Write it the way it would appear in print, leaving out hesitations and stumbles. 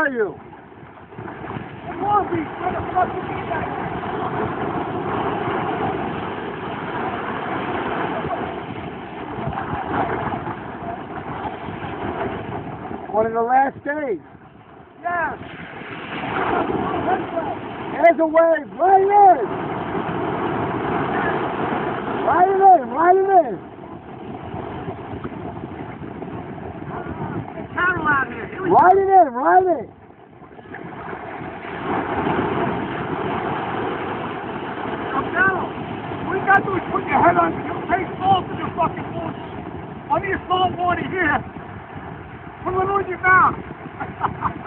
are you? Long Beach, where the fuck is he at? One of the last days. Yes. There's a wave. Right in. Right in. Right in. It's cattle out here. Here we go. Right in. Right in. Cattle. What you gotta do is put your head on your face salt in your fucking bullshit. Under your salt water here. Put it in your mouth.